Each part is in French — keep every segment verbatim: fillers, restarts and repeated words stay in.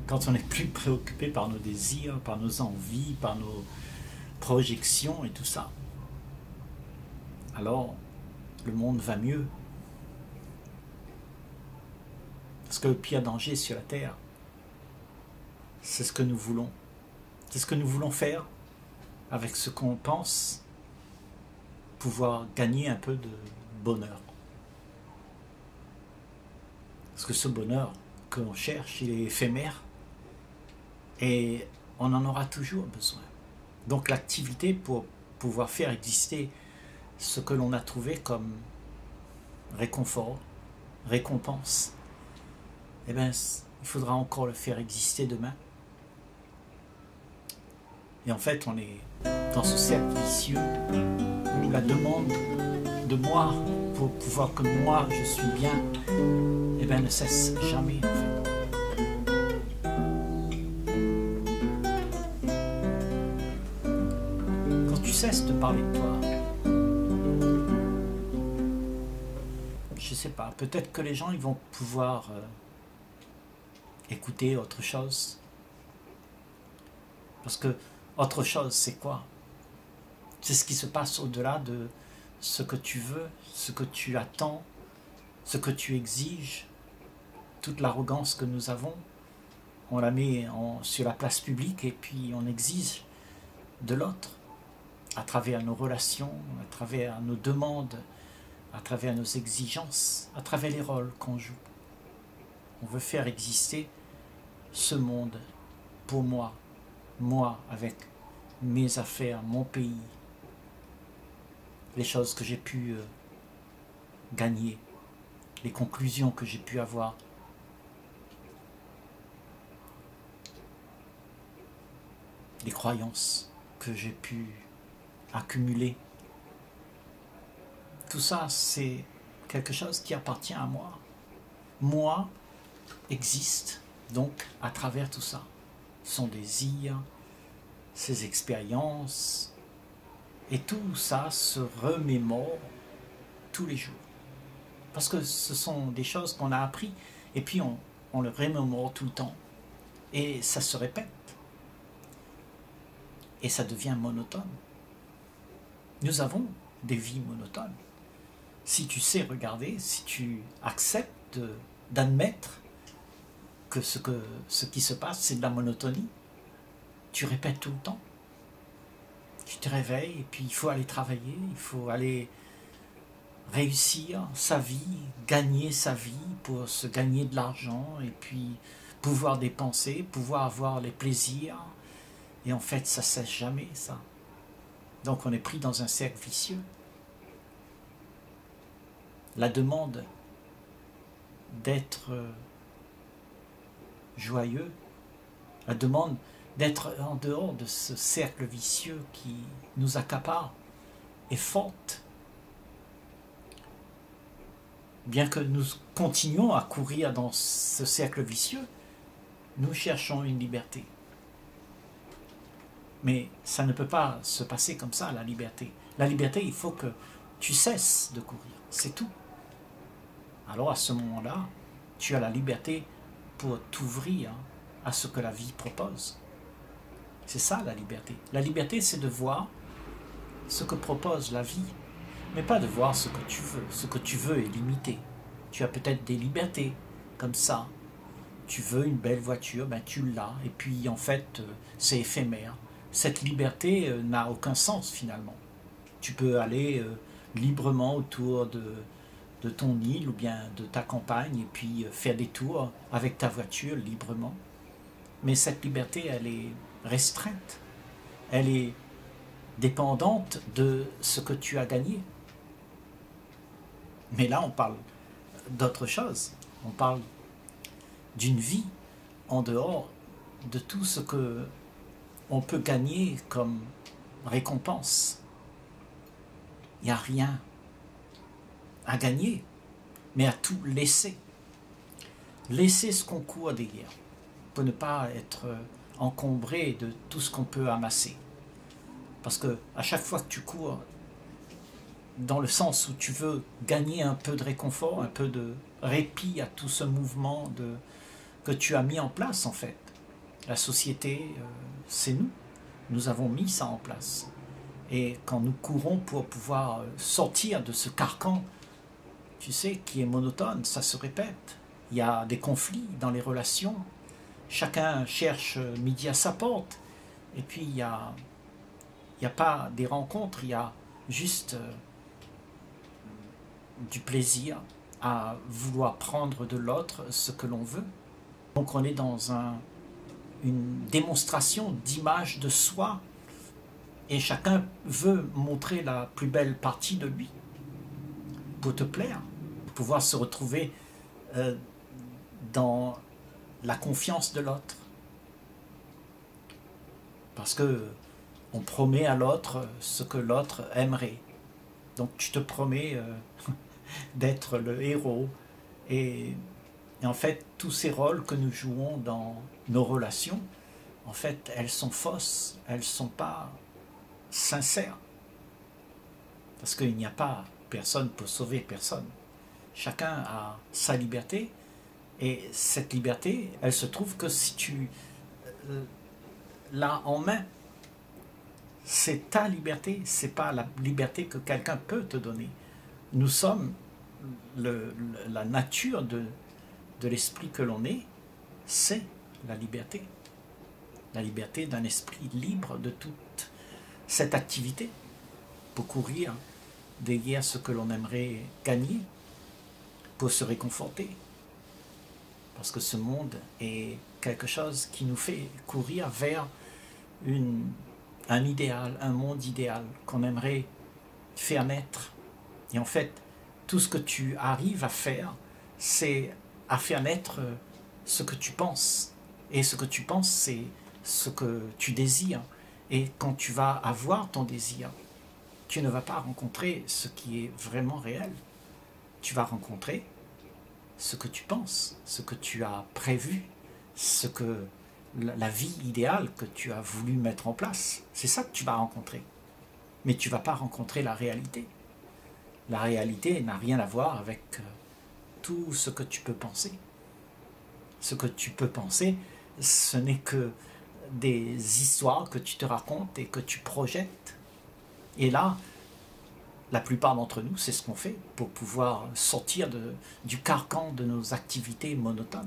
quand on n'est plus préoccupé par nos désirs, par nos envies, par nos projections et tout ça, alors le monde va mieux. Parce que le pire danger sur la terre, c'est ce que nous voulons. C'est ce que nous voulons faire avec ce qu'on pense pouvoir gagner un peu de bonheur. Parce que ce bonheur que l'on cherche, il est éphémère et on en aura toujours besoin. Donc l'activité pour pouvoir faire exister ce que l'on a trouvé comme réconfort, récompense, eh bien, il faudra encore le faire exister demain. Et en fait, on est dans ce cercle vicieux où la demande de moi, pour pouvoir que moi je suis bien, eh bien, ne cesse jamais en fait. Quand tu cesses de parler de toi, je sais pas, peut-être que les gens ils vont pouvoir euh, écouter autre chose. Parce que autre chose, c'est quoi? C'est ce qui se passe au-delà de ce que tu veux, ce que tu attends, ce que tu exiges. Toute l'arrogance que nous avons, on la met en, sur la place publique et puis on exige de l'autre à travers nos relations, à travers nos demandes, à travers nos exigences, à travers les rôles qu'on joue. On veut faire exister ce monde pour moi, moi avec mes affaires, mon pays, les choses que j'ai pu euh, gagner, les conclusions que j'ai pu avoir. Les croyances que j'ai pu accumuler. Tout ça, c'est quelque chose qui appartient à moi. Moi existe donc à travers tout ça. Son désir, ses expériences, et tout ça se remémore tous les jours. Parce que ce sont des choses qu'on a appris, et puis on, on le remémore tout le temps. Et ça se répète. Et ça devient monotone. Nous avons des vies monotones. Si tu sais regarder, si tu acceptes d'admettre que ce, que ce qui se passe, c'est de la monotonie, tu répètes tout le temps. Tu te réveilles et puis il faut aller travailler, il faut aller réussir sa vie, gagner sa vie pour se gagner de l'argent et puis pouvoir dépenser, pouvoir avoir les plaisirs. Et en fait, ça ne cesse jamais, ça. Donc on est pris dans un cercle vicieux. La demande d'être joyeux, la demande d'être en dehors de ce cercle vicieux qui nous accapare est forte. Bien que nous continuions à courir dans ce cercle vicieux, nous cherchons une liberté. Mais ça ne peut pas se passer comme ça, la liberté. La liberté, il faut que tu cesses de courir, c'est tout. Alors à ce moment-là, tu as la liberté pour t'ouvrir à ce que la vie propose. C'est ça la liberté. La liberté, c'est de voir ce que propose la vie, mais pas de voir ce que tu veux. Ce que tu veux est limité. Tu as peut-être des libertés comme ça. Tu veux une belle voiture, ben tu l'as, et puis en fait, c'est éphémère. Cette liberté euh, n'a aucun sens finalement. Tu peux aller euh, librement autour de, de ton île ou bien de ta campagne et puis euh, faire des tours avec ta voiture librement. Mais cette liberté, elle est restreinte. Elle est dépendante de ce que tu as gagné. Mais là, on parle d'autre chose. On parle d'une vie en dehors de tout ce que on peut gagner comme récompense. Il n'y a rien à gagner, mais à tout laisser. Laisser ce qu'on court derrière, pour ne pas être encombré de tout ce qu'on peut amasser. Parce que à chaque fois que tu cours, dans le sens où tu veux gagner un peu de réconfort, un peu de répit à tout ce mouvement de, que tu as mis en place en fait, La société, euh, c'est nous. Nous avons mis ça en place. Et quand nous courons pour pouvoir sortir de ce carcan, tu sais, qui est monotone, ça se répète. Il y a des conflits dans les relations. Chacun cherche midi à sa porte. Et puis, il n'y a, il y a pas des rencontres, il y a juste euh, du plaisir à vouloir prendre de l'autre ce que l'on veut. Donc, on est dans un, une démonstration d'image de soi. Et chacun veut montrer la plus belle partie de lui pour te plaire, pour pouvoir se retrouver euh, dans la confiance de l'autre. Parce que on promet à l'autre ce que l'autre aimerait. Donc tu te promets euh, d'être le héros. Et, et en fait, tous ces rôles que nous jouons dans nos relations, en fait, elles sont fausses, elles ne sont pas sincères. Parce qu'il n'y a pas personne pour sauver personne. Chacun a sa liberté. Et cette liberté, elle se trouve que si tu euh, l'as en main, c'est ta liberté, c'est pas la liberté que quelqu'un peut te donner. Nous sommes le, le, la nature de, de l'esprit que l'on est, c'est la liberté. La liberté d'un esprit libre de toute cette activité pour courir derrière ce que l'on aimerait gagner, pour se réconforter. Parce que ce monde est quelque chose qui nous fait courir vers une, un idéal, un monde idéal qu'on aimerait faire naître. Et en fait, tout ce que tu arrives à faire, c'est à faire naître ce que tu penses. Et ce que tu penses, c'est ce que tu désires. Et quand tu vas avoir ton désir, tu ne vas pas rencontrer ce qui est vraiment réel. Tu vas rencontrer ce que tu penses, ce que tu as prévu, ce que la vie idéale que tu as voulu mettre en place. C'est ça que tu vas rencontrer. Mais tu ne vas pas rencontrer la réalité. La réalité n'a rien à voir avec tout ce que tu peux penser. Ce que tu peux penser, ce n'est que des histoires que tu te racontes et que tu projettes. Et là, la plupart d'entre nous, c'est ce qu'on fait pour pouvoir sortir de, du carcan de nos activités monotones.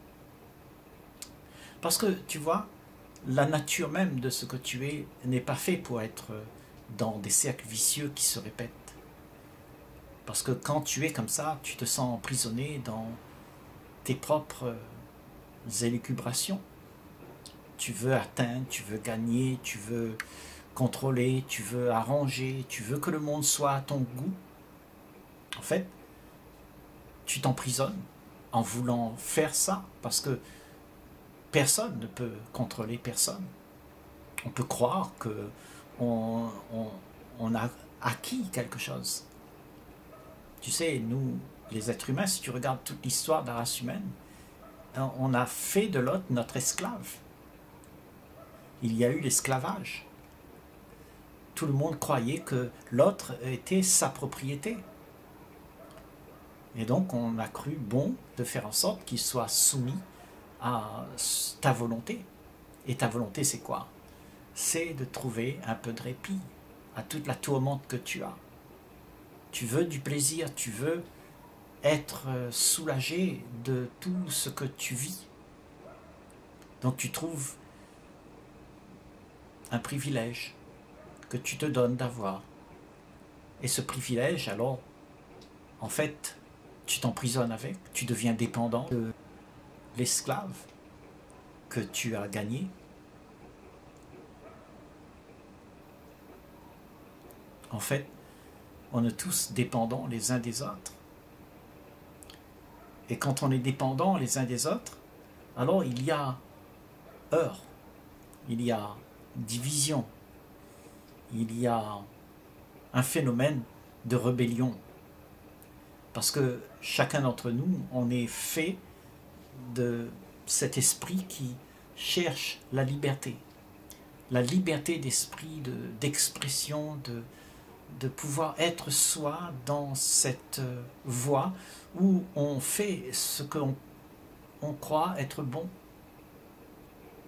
Parce que, tu vois, la nature même de ce que tu es n'est pas fait pour être dans des cercles vicieux qui se répètent. Parce que quand tu es comme ça, tu te sens emprisonné dans tes propres élucubrations. Tu veux atteindre, tu veux gagner, tu veux contrôler, tu veux arranger, tu veux que le monde soit à ton goût. En fait, tu t'emprisonnes en voulant faire ça parce que personne ne peut contrôler personne. On peut croire qu'on on, on a acquis quelque chose. Tu sais, nous, les êtres humains, si tu regardes toute l'histoire de la race humaine, on a fait de l'autre notre esclave. Il y a eu l'esclavage. Tout le monde croyait que l'autre était sa propriété. Et donc on a cru bon de faire en sorte qu'il soit soumis à ta volonté. Et ta volonté, c'est quoi? C'est de trouver un peu de répit à toute la tourmente que tu as. Tu veux du plaisir, tu veux être soulagé de tout ce que tu vis. Donc tu trouves un privilège que tu te donnes d'avoir. Et ce privilège, alors, en fait, tu t'emprisonnes avec, tu deviens dépendant de l'esclave que tu as gagné. En fait, on est tous dépendants les uns des autres. Et quand on est dépendants les uns des autres, alors il y a heurts, il y a division, il y a un phénomène de rébellion. Parce que chacun d'entre nous, on est fait de cet esprit qui cherche la liberté. La liberté d'esprit, de, d'expression, de, de pouvoir être soi dans cette voie où on fait ce qu'on on croit être bon.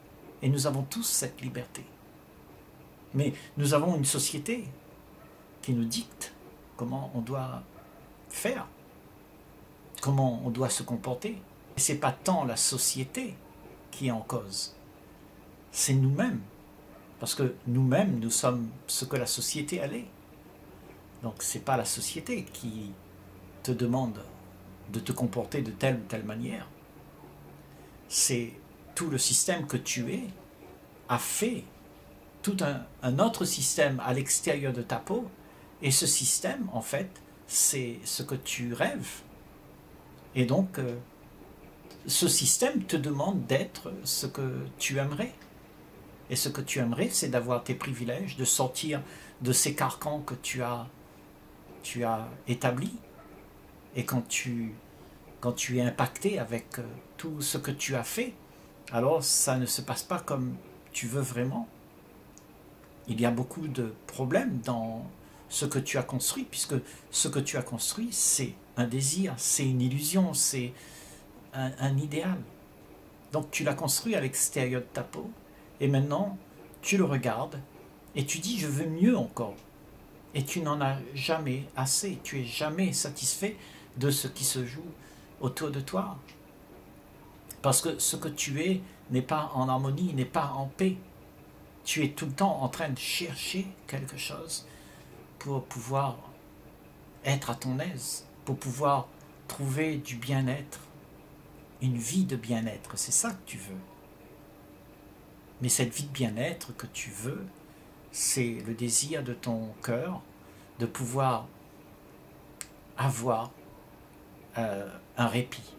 Et nous avons tous cette liberté. Mais nous avons une société qui nous dicte comment on doit faire, comment on doit se comporter. Et ce n'est pas tant la société qui est en cause, c'est nous-mêmes. Parce que nous-mêmes, nous sommes ce que la société elle est. Donc ce n'est pas la société qui te demande de te comporter de telle ou telle manière. C'est tout le système que tu es a fait tout un, un autre système à l'extérieur de ta peau. Et ce système, en fait, c'est ce que tu rêves. Et donc, euh, ce système te demande d'être ce que tu aimerais. Et ce que tu aimerais, c'est d'avoir tes privilèges, de sortir de ces carcans que tu as, tu as établis. Et quand tu, quand tu es impacté avec euh, tout ce que tu as fait, alors ça ne se passe pas comme tu veux vraiment. Il y a beaucoup de problèmes dans ce que tu as construit, puisque ce que tu as construit, c'est un désir, c'est une illusion, c'est un, un idéal. Donc tu l'as construit à l'extérieur de ta peau, et maintenant tu le regardes, et tu dis « je veux mieux encore ». Et tu n'en as jamais assez, tu es jamais satisfait de ce qui se joue autour de toi. Parce que ce que tu es n'est pas en harmonie, n'est pas en paix. Tu es tout le temps en train de chercher quelque chose pour pouvoir être à ton aise, pour pouvoir trouver du bien-être, une vie de bien-être. C'est ça que tu veux. Mais cette vie de bien-être que tu veux, c'est le désir de ton cœur de pouvoir avoir euh, un répit.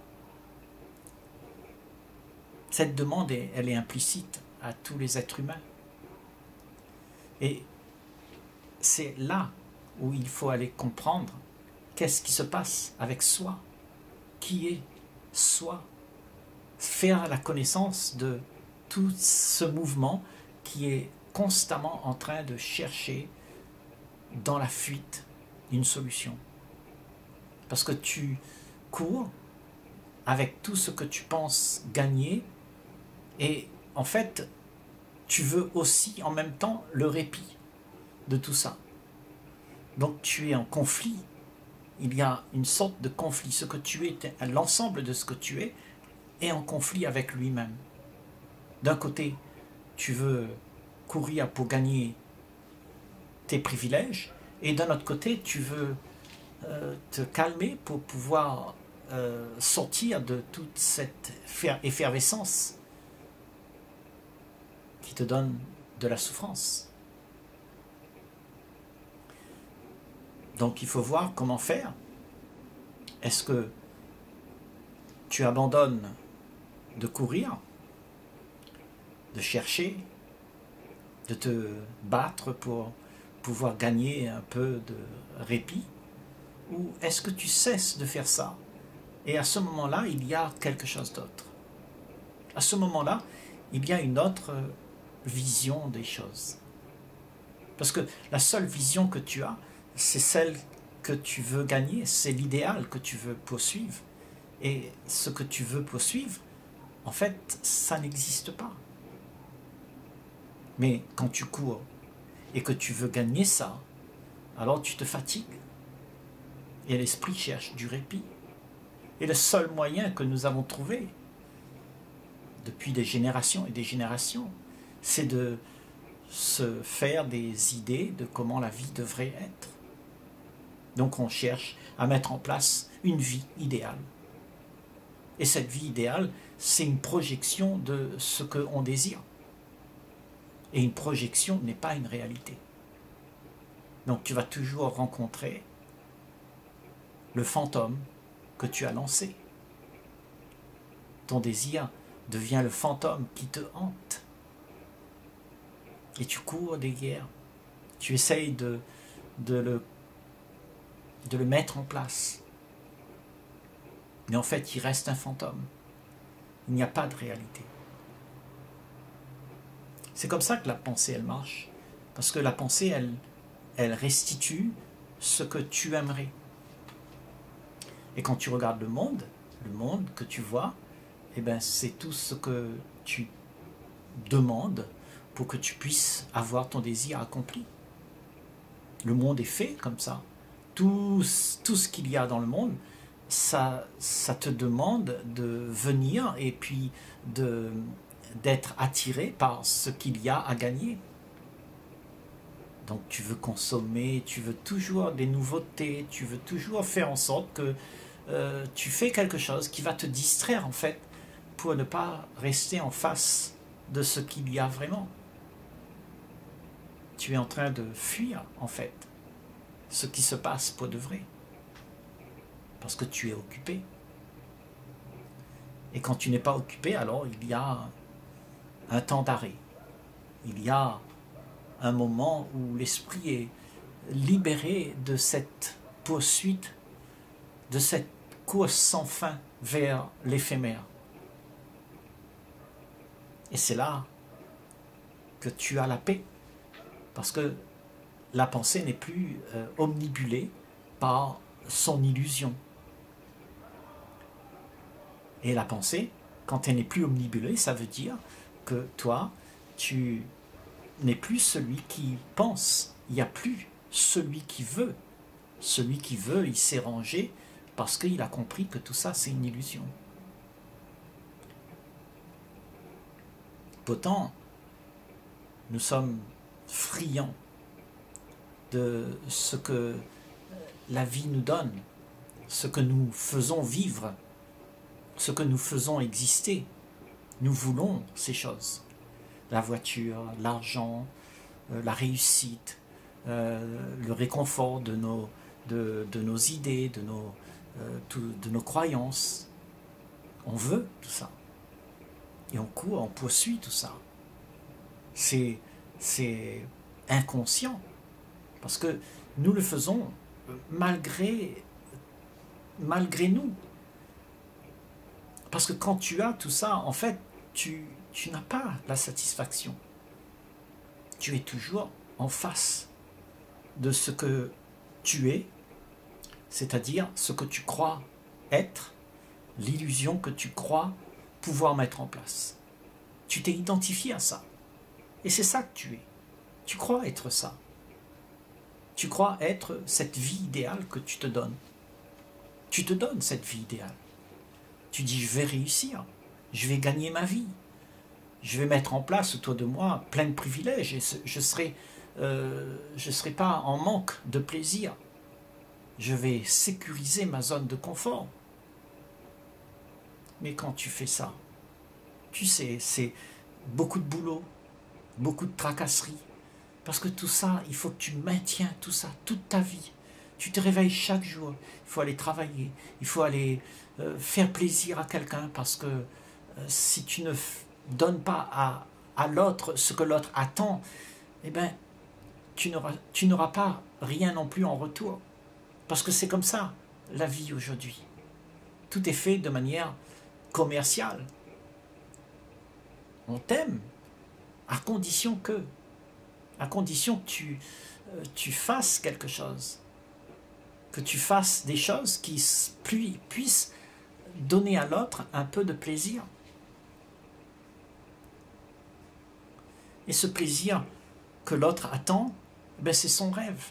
Cette demande, elle est implicite à tous les êtres humains. Et c'est là où il faut aller comprendre qu'est-ce qui se passe avec soi, qui est soi, faire la connaissance de tout ce mouvement qui est constamment en train de chercher dans la fuite une solution. Parce que tu cours avec tout ce que tu penses gagner et en fait, tu veux aussi en même temps le répit de tout ça. Donc tu es en conflit. Il y a une sorte de conflit. Ce que tu es, l'ensemble de ce que tu es, est en conflit avec lui-même. D'un côté, tu veux courir pour gagner tes privilèges, et d'un autre côté, tu veux euh, te calmer pour pouvoir euh, sortir de toute cette effervescence qui te donne de la souffrance. Donc il faut voir comment faire. Est-ce que tu abandonnes de courir, de chercher, de te battre pour pouvoir gagner un peu de répit, ou est-ce que tu cesses de faire ça et à ce moment-là, il y a quelque chose d'autre. À ce moment-là, il y a une autre vision des choses. Parce que la seule vision que tu as, c'est celle que tu veux gagner, c'est l'idéal que tu veux poursuivre. Et ce que tu veux poursuivre, en fait, ça n'existe pas. Mais quand tu cours et que tu veux gagner ça, alors tu te fatigues. Et l'esprit cherche du répit. Et le seul moyen que nous avons trouvé, depuis des générations et des générations, c'est de se faire des idées de comment la vie devrait être. Donc on cherche à mettre en place une vie idéale. Et cette vie idéale, c'est une projection de ce qu'on désire. Et une projection n'est pas une réalité. Donc tu vas toujours rencontrer le fantôme que tu as lancé. Ton désir devient le fantôme qui te hante. Et tu cours des guerres. Tu essayes de, de, le, de le mettre en place. Mais en fait, il reste un fantôme. Il n'y a pas de réalité. C'est comme ça que la pensée, elle marche. Parce que la pensée, elle, elle restitue ce que tu aimerais. Et quand tu regardes le monde, le monde que tu vois, eh ben, c'est tout ce que tu demande pour que tu puisses avoir ton désir accompli. Le monde est fait comme ça. Tout, tout ce qu'il y a dans le monde, ça, ça te demande de venir et puis de, d'être attiré par ce qu'il y a à gagner. Donc tu veux consommer, tu veux toujours des nouveautés, tu veux toujours faire en sorte que euh, tu fais quelque chose qui va te distraire en fait, pour ne pas rester en face de ce qu'il y a vraiment. Tu es en train de fuir en fait ce qui se passe pour de vrai, parce que tu es occupé. Et quand tu n'es pas occupé, alors il y a un temps d'arrêt. Il y a un moment où l'esprit est libéré de cette poursuite, de cette course sans fin vers l'éphémère. Et c'est là que tu as la paix, parce que la pensée n'est plus euh, omnibulée par son illusion. Et la pensée, quand elle n'est plus omnibulée, ça veut dire que toi, tu n'es plus celui qui pense. Il n'y a plus celui qui veut. Celui qui veut, il s'est rangé parce qu'il a compris que tout ça, c'est une illusion. Pourtant, nous sommes friands de ce que la vie nous donne, ce que nous faisons vivre, ce que nous faisons exister. Nous voulons ces choses. La voiture, l'argent, euh, la réussite, euh, le réconfort de nos, de, de nos idées, de nos, euh, tout, de nos croyances. On veut tout ça. Et on court, on poursuit tout ça. C'est, c'est inconscient. Parce que nous le faisons malgré, malgré nous. Parce que quand tu as tout ça, en fait, tu, tu n'as pas la satisfaction. Tu es toujours en face de ce que tu es, c'est-à-dire ce que tu crois être, l'illusion que tu crois pouvoir mettre en place. Tu t'es identifié à ça. Et c'est ça que tu es. Tu crois être ça. Tu crois être cette vie idéale que tu te donnes. Tu te donnes cette vie idéale. Tu dis, je vais réussir, je vais gagner ma vie, je vais mettre en place autour de moi plein de privilèges et je ne serai, euh, je serai pas en manque de plaisir. Je vais sécuriser ma zone de confort. Mais quand tu fais ça, tu sais, c'est beaucoup de boulot, beaucoup de tracasseries. Parce que tout ça, il faut que tu maintiens tout ça toute ta vie. Tu te réveilles chaque jour, il faut aller travailler, il faut aller euh, faire plaisir à quelqu'un parce que euh, si tu ne donnes pas à, à l'autre ce que l'autre attend, eh bien, tu n'auras, tu n'auras pas rien non plus en retour. Parce que c'est comme ça, la vie aujourd'hui. Tout est fait de manière commerciale. On t'aime, à condition que, à condition que tu, euh, tu fasses quelque chose. Que tu fasses des choses qui puissent donner à l'autre un peu de plaisir. Et ce plaisir que l'autre attend, ben c'est son rêve.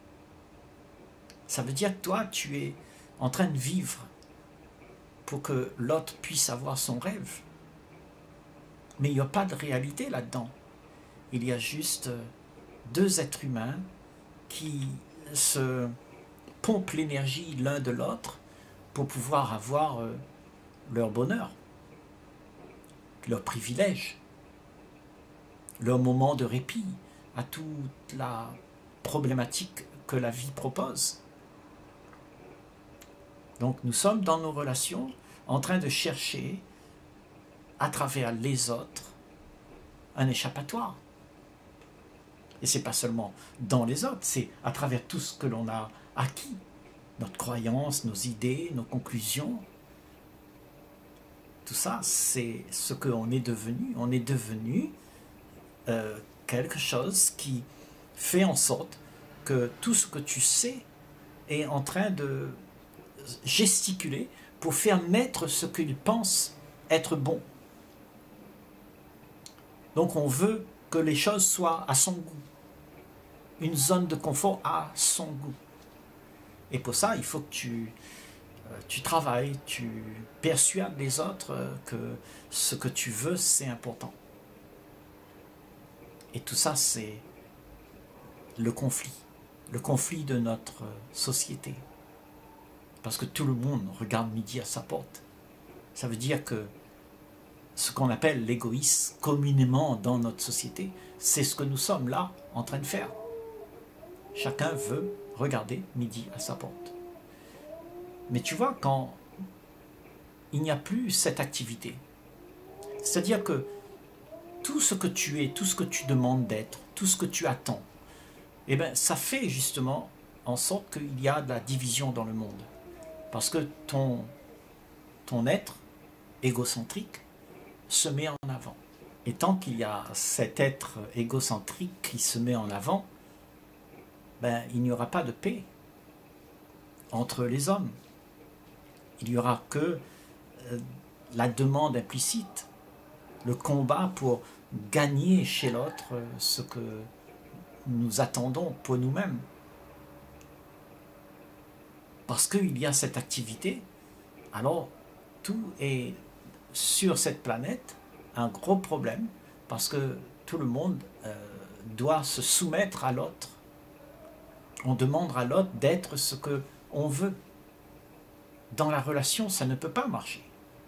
Ça veut dire que toi, tu es en train de vivre pour que l'autre puisse avoir son rêve. Mais il n'y a pas de réalité là-dedans. Il y a juste deux êtres humains qui se pompent l'énergie l'un de l'autre pour pouvoir avoir euh, leur bonheur, leur privilège, leur moment de répit à toute la problématique que la vie propose. Donc nous sommes dans nos relations en train de chercher à travers les autres un échappatoire. Et ce n'est pas seulement dans les autres, c'est à travers tout ce que l'on a acquis, notre croyance, nos idées, nos conclusions. Tout ça, c'est ce qu'on est devenu. On est devenu euh, quelque chose qui fait en sorte que tout ce que tu sais est en train de gesticuler pour faire naître ce qu'il pense être bon. Donc on veut que les choses soient à son goût. Une zone de confort à son goût. Et pour ça, il faut que tu, euh, tu travailles, tu persuades les autres euh, que ce que tu veux, c'est important. Et tout ça, c'est le conflit. Le conflit de notre société. Parce que tout le monde regarde midi à sa porte. Ça veut dire que ce qu'on appelle l'égoïsme communément dans notre société, c'est ce que nous sommes là en train de faire. Chacun veut regarder midi à sa porte. Mais tu vois, quand il n'y a plus cette activité, c'est-à-dire que tout ce que tu es, tout ce que tu demandes d'être, tout ce que tu attends, eh bien, ça fait justement en sorte qu'il y a de la division dans le monde. Parce que ton, ton être égocentrique se met en avant. Et tant qu'il y a cet être égocentrique qui se met en avant, ben, il n'y aura pas de paix entre les hommes. Il n'y aura que euh, la demande implicite, le combat pour gagner chez l'autre euh, ce que nous attendons pour nous-mêmes. Parce qu'il y a cette activité, alors tout est sur cette planète un gros problème, parce que tout le monde euh, doit se soumettre à l'autre. On demande à l'autre d'être ce qu'on veut. Dans la relation, ça ne peut pas marcher.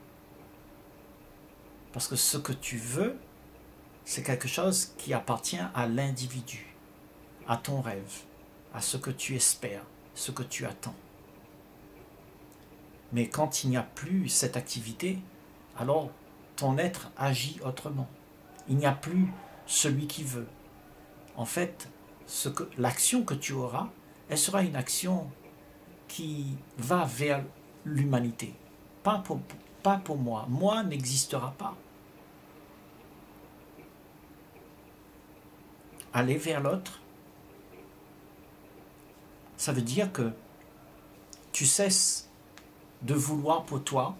Parce que ce que tu veux, c'est quelque chose qui appartient à l'individu, à ton rêve, à ce que tu espères, ce que tu attends. Mais quand il n'y a plus cette activité, alors ton être agit autrement. Il n'y a plus celui qui veut. En fait, ce que, l'action que tu auras, elle sera une action qui va vers l'humanité. Pas pour, pas pour moi. Moi n'existera pas. Aller vers l'autre, ça veut dire que tu cesses de vouloir pour toi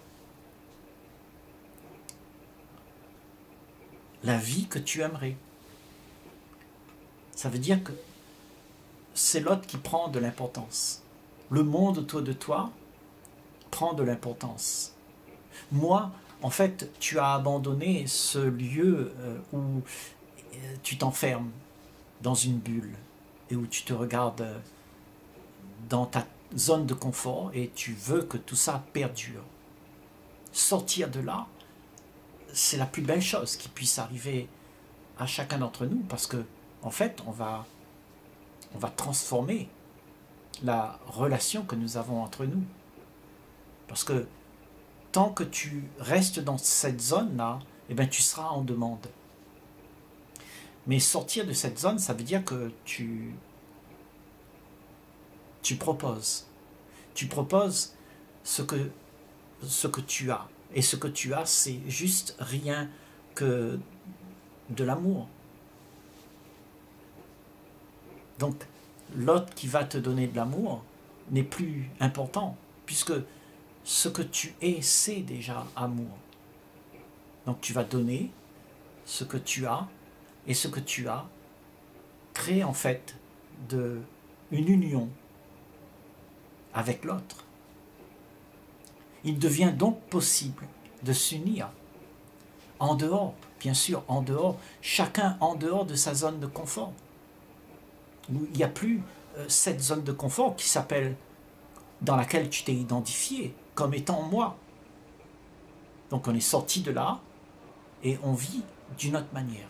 la vie que tu aimerais. Ça veut dire que c'est l'autre qui prend de l'importance. Le monde autour de toi prend de l'importance. Moi, en fait, tu as abandonné ce lieu où tu t'enfermes dans une bulle et où tu te regardes dans ta zone de confort et tu veux que tout ça perdure. Sortir de là, c'est la plus belle chose qui puisse arriver à chacun d'entre nous, parce que en fait, on va, on va transformer la relation que nous avons entre nous. Parce que tant que tu restes dans cette zone-là, eh bien, tu seras en demande. Mais sortir de cette zone, ça veut dire que tu, tu proposes. Tu proposes ce que, ce que tu as. Et ce que tu as, c'est juste rien que de l'amour. Donc, l'autre qui va te donner de l'amour n'est plus important, puisque ce que tu es, c'est déjà amour. Donc, tu vas donner ce que tu as, et ce que tu as crée en fait de, une union avec l'autre. Il devient donc possible de s'unir en dehors, bien sûr, en dehors, chacun en dehors de sa zone de confort. Il n'y a plus euh, cette zone de confort qui s'appelle, dans laquelle tu t'es identifié comme étant moi. Donc on est sorti de là et on vit d'une autre manière.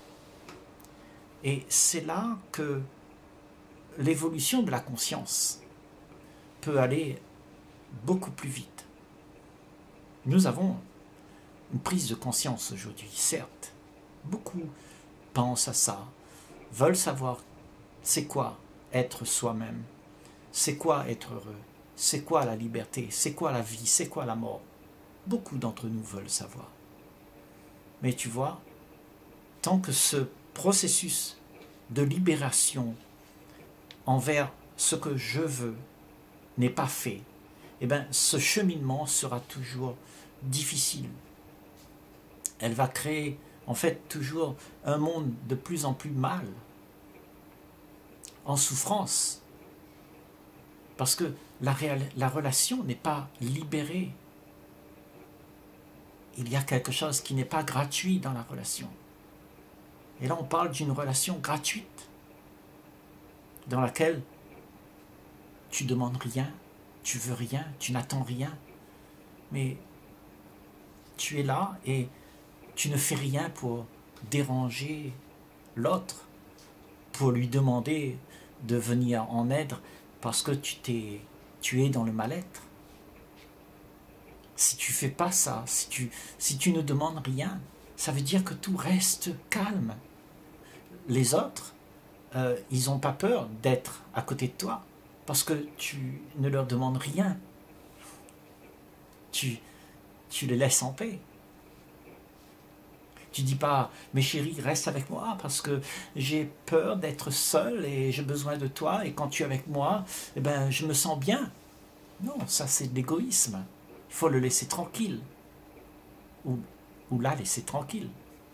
Et c'est là que l'évolution de la conscience peut aller beaucoup plus vite. Nous avons une prise de conscience aujourd'hui, certes. Beaucoup pensent à ça, veulent savoir c'est quoi être soi-même, c'est quoi être heureux, c'est quoi la liberté, c'est quoi la vie, c'est quoi la mort. Beaucoup d'entre nous veulent savoir. Mais tu vois, tant que ce processus de libération envers ce que je veux n'est pas fait, eh bien, ce cheminement sera toujours difficile. Elle va créer en fait toujours un monde de plus en plus mal, en souffrance, parce que la, réal, la relation n'est pas libérée. Il y a quelque chose qui n'est pas gratuit dans la relation. Et là, on parle d'une relation gratuite, dans laquelle tu demandes rien, tu veux rien, tu n'attends rien, mais tu es là et tu ne fais rien pour déranger l'autre, pour lui demander de venir en aide parce que tu, t'es, tu es dans le mal-être. Si tu ne fais pas ça, si tu, si tu ne demandes rien, ça veut dire que tout reste calme. Les autres, euh, ils n'ont pas peur d'être à côté de toi parce que tu ne leur demandes rien. Tu, tu les laisses en paix. Tu ne dis pas, mais chérie, reste avec moi parce que j'ai peur d'être seul et j'ai besoin de toi et quand tu es avec moi, eh ben, je me sens bien. Non, ça c'est de l'égoïsme. Il faut le laisser tranquille. Ou, ou la laisser tranquille.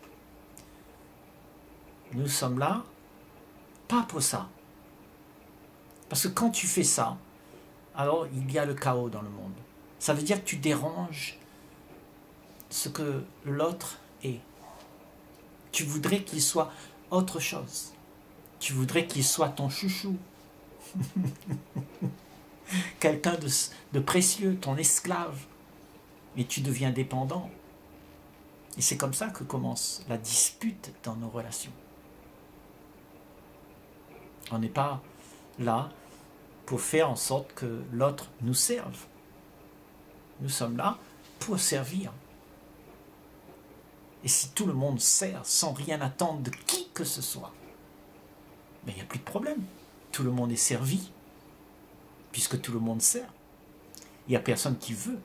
Nous sommes là, pas pour ça. Parce que quand tu fais ça, alors il y a le chaos dans le monde. Ça veut dire que tu déranges ce que l'autre est. Tu voudrais qu'il soit autre chose. Tu voudrais qu'il soit ton chouchou. Quelqu'un de, de précieux, ton esclave. Et tu deviens dépendant. Et c'est comme ça que commence la dispute dans nos relations. On n'est pas là pour faire en sorte que l'autre nous serve. Nous sommes là pour servir. Et si tout le monde sert sans rien attendre de qui que ce soit, ben, il n'y a plus de problème. Tout le monde est servi, puisque tout le monde sert. Il n'y a personne qui veut.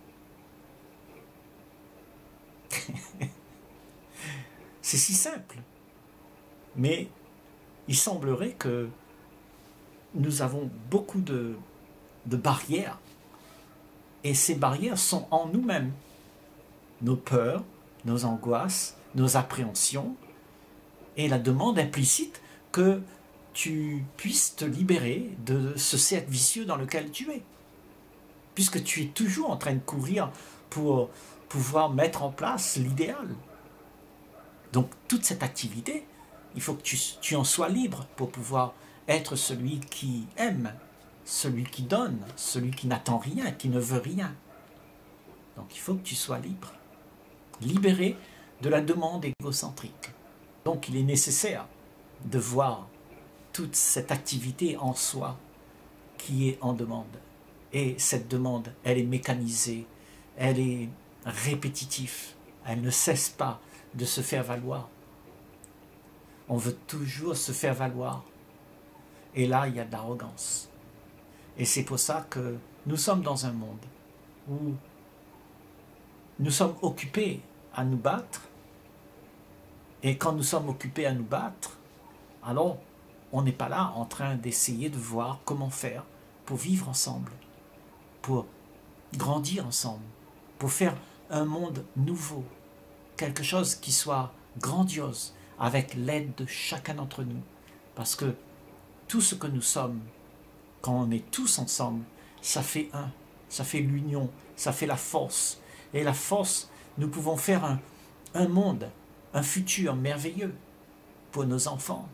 C'est si simple. Mais il semblerait que nous avons beaucoup de, de barrières. Et ces barrières sont en nous-mêmes. Nos peurs, nos angoisses, nos appréhensions et la demande implicite que tu puisses te libérer de ce cercle vicieux dans lequel tu es. Puisque tu es toujours en train de courir pour pouvoir mettre en place l'idéal. Donc toute cette activité, il faut que tu, tu en sois libre pour pouvoir être celui qui aime, celui qui donne, celui qui n'attend rien, qui ne veut rien. Donc il faut que tu sois libre. Libéré de la demande égocentrique. Donc il est nécessaire de voir toute cette activité en soi qui est en demande. Et cette demande, elle est mécanisée, elle est répétitive, elle ne cesse pas de se faire valoir. On veut toujours se faire valoir. Et là, il y a de l'arrogance. Et c'est pour ça que nous sommes dans un monde où nous sommes occupés à nous battre, et quand nous sommes occupés à nous battre, alors on n'est pas là en train d'essayer de voir comment faire pour vivre ensemble, pour grandir ensemble, pour faire un monde nouveau, quelque chose qui soit grandiose, avec l'aide de chacun d'entre nous, parce que tout ce que nous sommes, quand on est tous ensemble, ça fait un, ça fait l'union, ça fait la force. Et la force, nous pouvons faire un, un monde, un futur merveilleux pour nos enfants,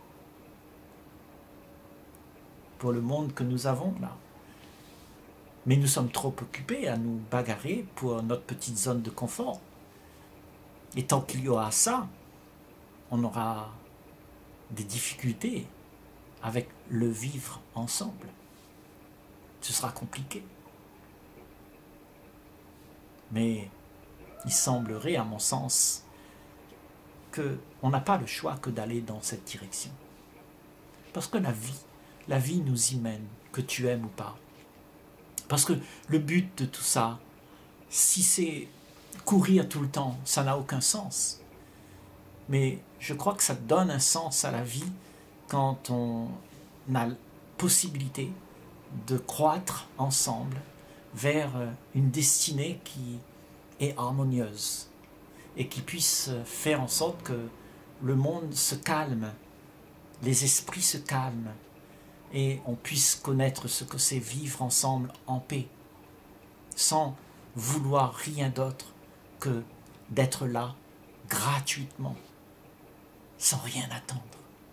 pour le monde que nous avons là. Mais nous sommes trop occupés à nous bagarrer pour notre petite zone de confort. Et tant qu'il y aura ça, on aura des difficultés avec le vivre ensemble. Ce sera compliqué. Mais il semblerait, à mon sens, qu'on n'a pas le choix que d'aller dans cette direction. Parce que la vie, la vie nous y mène, que tu aimes ou pas. Parce que le but de tout ça, si c'est courir tout le temps, ça n'a aucun sens. Mais je crois que ça donne un sens à la vie quand on a la possibilité de croître ensemble vers une destinée qui est harmonieuse. et qui puisse faire en sorte que le monde se calme, les esprits se calment, et on puisse connaître ce que c'est vivre ensemble en paix, sans vouloir rien d'autre que d'être là gratuitement, sans rien attendre.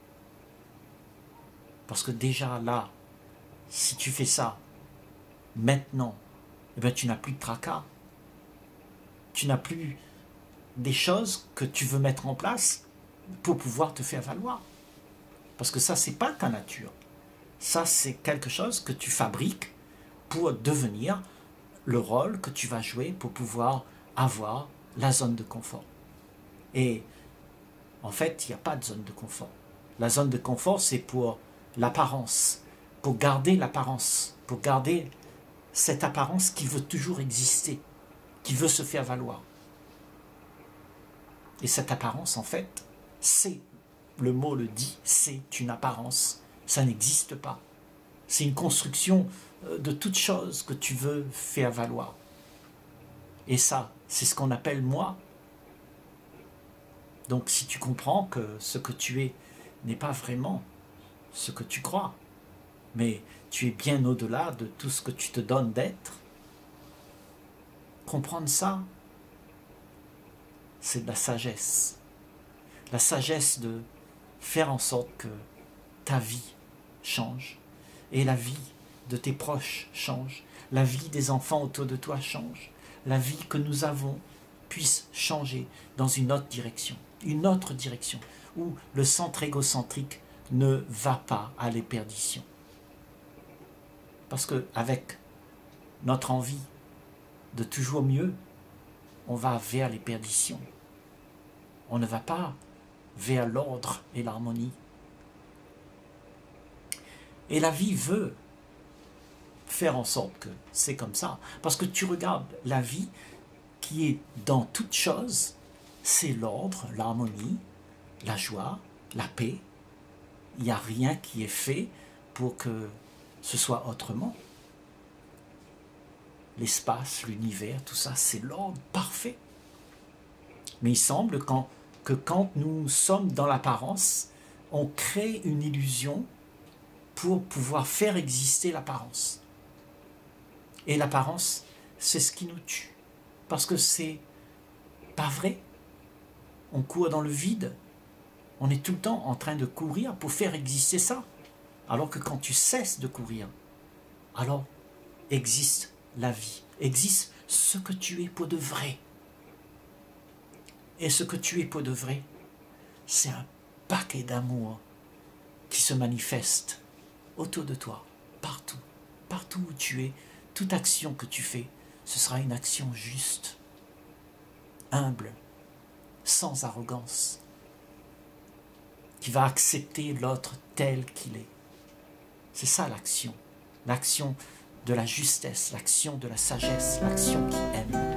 Parce que déjà là, si tu fais ça maintenant, eh bien, tu n'as plus de tracas, tu n'as plus des choses que tu veux mettre en place pour pouvoir te faire valoir. Parce que ça, c'est pas ta nature. Ça, c'est quelque chose que tu fabriques pour devenir le rôle que tu vas jouer pour pouvoir avoir la zone de confort. Et en fait, il n'y a pas de zone de confort. La zone de confort, c'est pour l'apparence, pour garder l'apparence, pour garder cette apparence qui veut toujours exister, qui veut se faire valoir. Et cette apparence, en fait, c'est, le mot le dit, c'est une apparence, ça n'existe pas. C'est une construction de toute chose que tu veux faire valoir. Et ça, c'est ce qu'on appelle moi. Donc si tu comprends que ce que tu es n'est pas vraiment ce que tu crois, mais tu es bien au-delà de tout ce que tu te donnes d'être, comprendre ça, c'est de la sagesse. La sagesse de faire en sorte que ta vie change, et la vie de tes proches change, la vie des enfants autour de toi change, la vie que nous avons puisse changer dans une autre direction, une autre direction, où le centre égocentrique ne va pas à la perdition. Parce qu'avec notre envie de toujours mieux, on va vers les perditions. On ne va pas vers l'ordre et l'harmonie. Et la vie veut faire en sorte que c'est comme ça. Parce que tu regardes la vie qui est dans toute chose, c'est l'ordre, l'harmonie, la joie, la paix. Il n'y a rien qui est fait pour que ce soit autrement. L'espace, l'univers, tout ça, c'est l'ordre parfait. Mais il semble quand, que quand nous sommes dans l'apparence, on crée une illusion pour pouvoir faire exister l'apparence. Et l'apparence, c'est ce qui nous tue. Parce que c'est pas vrai. On court dans le vide. On est tout le temps en train de courir pour faire exister ça. Alors que quand tu cesses de courir, alors existe la vie. Existe ce que tu es pour de vrai. Et ce que tu es pour de vrai, c'est un paquet d'amour qui se manifeste autour de toi, partout, partout où tu es. Toute action que tu fais, ce sera une action juste, humble, sans arrogance, qui va accepter l'autre tel qu'il est. C'est ça l'action, l'action de la justesse, l'action de la sagesse, l'action qui aime.